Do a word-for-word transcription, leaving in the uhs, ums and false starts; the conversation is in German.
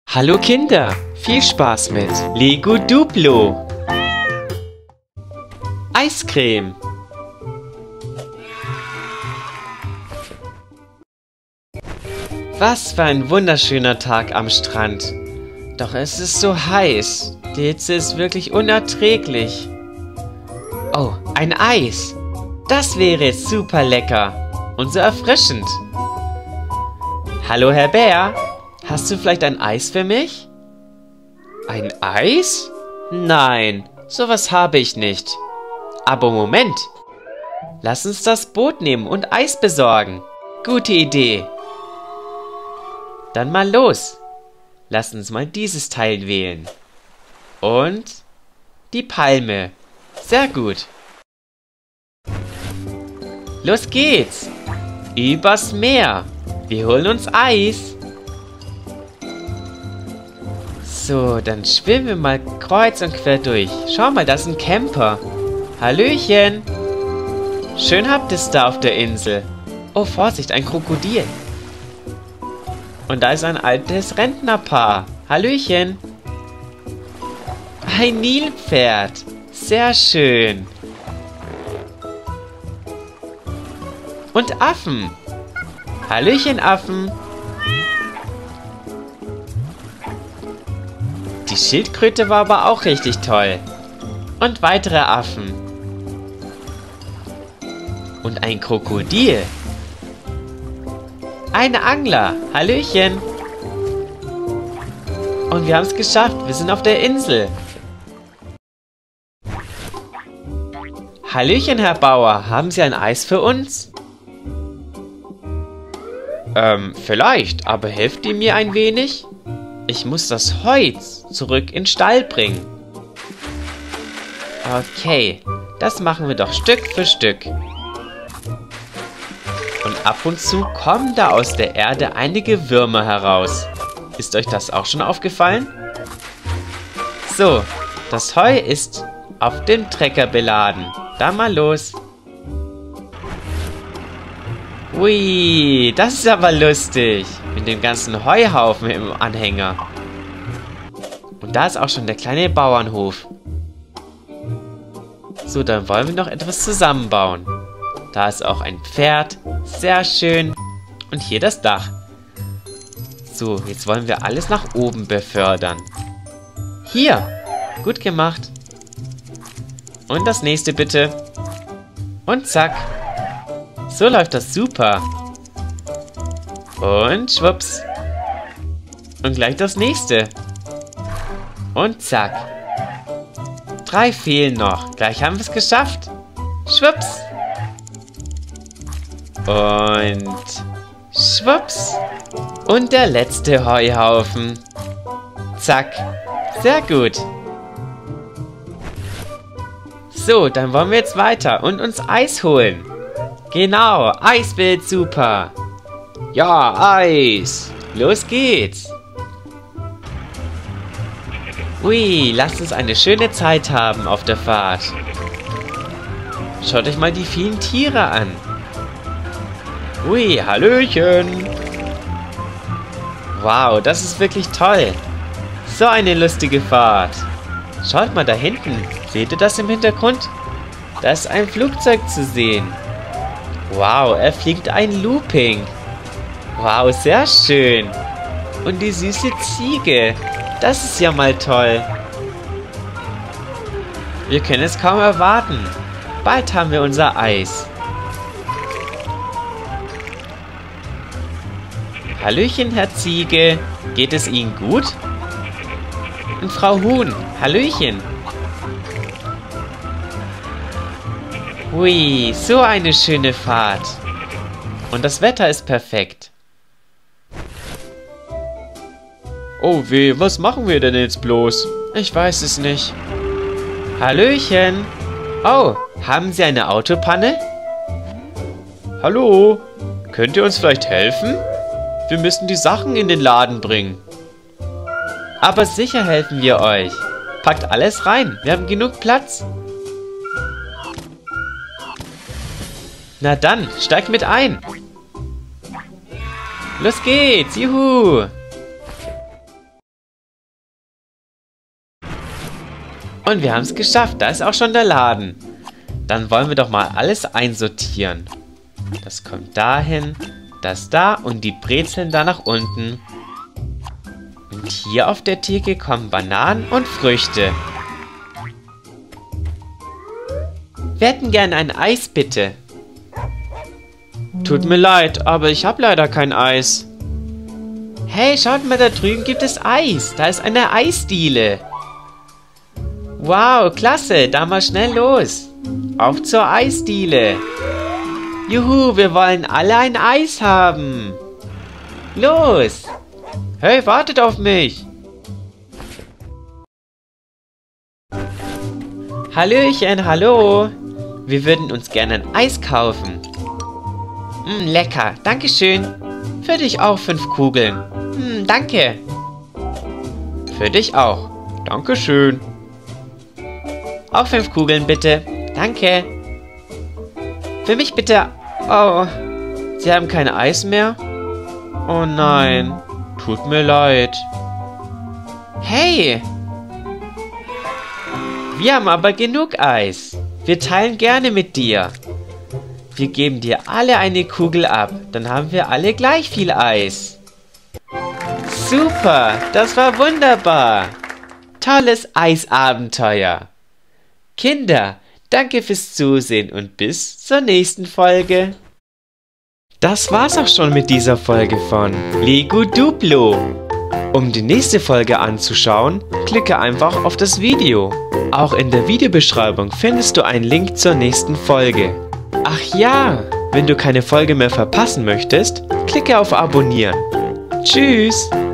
Hallo Kinder, viel Spaß mit Lego Duplo. Eiscreme. Was für ein wunderschöner Tag am Strand. Doch es ist so heiß. Die Hitze ist wirklich unerträglich. Oh, ein Eis. Das wäre jetzt super lecker und so erfrischend. Hallo Herr Bär, hast du vielleicht ein Eis für mich? Ein Eis? Nein, sowas habe ich nicht. Aber Moment. Lass uns das Boot nehmen und Eis besorgen. Gute Idee. Dann mal los. Lass uns mal dieses Teil wählen. Und die Palme. Sehr gut. Los geht's. Übers Meer. Wir holen uns Eis. So, dann schwimmen wir mal kreuz und quer durch. Schau mal, das ist ein Camper. Hallöchen. Schön habt es da auf der Insel. Oh, Vorsicht, ein Krokodil. Und da ist ein altes Rentnerpaar. Hallöchen. Ein Nilpferd. Sehr schön. Und Affen. Hallöchen, Affen. Die Schildkröte war aber auch richtig toll. Und weitere Affen. Und ein Krokodil. Ein Angler. Hallöchen. Und wir haben es geschafft. Wir sind auf der Insel. Hallöchen, Herr Bauer. Haben Sie ein Eis für uns? Ähm, vielleicht. Aber helft ihr mir ein wenig? Ich muss das Holz zurück in den Stall bringen. Okay. Das machen wir doch Stück für Stück. Und ab und zu kommen da aus der Erde einige Würmer heraus. Ist euch das auch schon aufgefallen? So, das Heu ist auf dem Trecker beladen. Dann mal los. Ui, das ist aber lustig. Mit dem ganzen Heuhaufen im Anhänger. Und da ist auch schon der kleine Bauernhof. So, dann wollen wir noch etwas zusammenbauen. Da ist auch ein Pferd. Sehr schön. Und hier das Dach. So, jetzt wollen wir alles nach oben befördern. Hier. Gut gemacht. Und das nächste bitte. Und zack. So läuft das super. Und schwupps. Und gleich das nächste. Und zack. Drei fehlen noch. Gleich haben wir es geschafft. Schwupps. Und schwupps. Und der letzte Heuhaufen. Zack. Sehr gut. So, dann wollen wir jetzt weiter und uns Eis holen. Genau, Eisbild, super. Ja, Eis. Los geht's. Ui, lasst uns eine schöne Zeit haben auf der Fahrt. Schaut euch mal die vielen Tiere an. Ui, Hallöchen. Wow, das ist wirklich toll. So eine lustige Fahrt. Schaut mal da hinten. Seht ihr das im Hintergrund? Da ist ein Flugzeug zu sehen. Wow, er fliegt ein Looping. Wow, sehr schön. Und die süße Ziege. Das ist ja mal toll. Wir können es kaum erwarten. Bald haben wir unser Eis. Hallöchen, Herr Ziege. Geht es Ihnen gut? Und Frau Huhn, Hallöchen. Hui, so eine schöne Fahrt. Und das Wetter ist perfekt. Oh weh, was machen wir denn jetzt bloß? Ich weiß es nicht. Hallöchen. Oh, haben Sie eine Autopanne? Hallo, könnt ihr uns vielleicht helfen? Wir müssen die Sachen in den Laden bringen. Aber sicher helfen wir euch. Packt alles rein, wir haben genug Platz. Na dann, steigt mit ein. Los geht's, juhu. Und wir haben es geschafft. Da ist auch schon der Laden. Dann wollen wir doch mal alles einsortieren. Das kommt dahin, das da und die Brezeln da nach unten. Und hier auf der Theke kommen Bananen und Früchte. Wir hätten gern ein Eis, bitte. Tut mir leid, aber ich habe leider kein Eis. Hey, schaut mal, da drüben gibt es Eis. Da ist eine Eisdiele. Wow, klasse. Da mal schnell los. Auf zur Eisdiele. Juhu, wir wollen alle ein Eis haben. Los. Hey, wartet auf mich. Hallöchen, hallo. Wir würden uns gerne ein Eis kaufen. Mm, lecker, dankeschön. Für dich auch fünf Kugeln. Mm, danke. Für dich auch. Dankeschön. Auch fünf Kugeln bitte. Danke. Für mich bitte. Oh, Sie haben kein Eis mehr? Oh nein, tut mir leid. Hey! Wir haben aber genug Eis. Wir teilen gerne mit dir. Wir geben dir alle eine Kugel ab. Dann haben wir alle gleich viel Eis. Super, das war wunderbar. Tolles Eisabenteuer. Kinder, danke fürs Zusehen und bis zur nächsten Folge. Das war's auch schon mit dieser Folge von Lego Duplo. Um die nächste Folge anzuschauen, klicke einfach auf das Video. Auch in der Videobeschreibung findest du einen Link zur nächsten Folge. Ach ja, wenn du keine Folge mehr verpassen möchtest, klicke auf Abonnieren. Tschüss!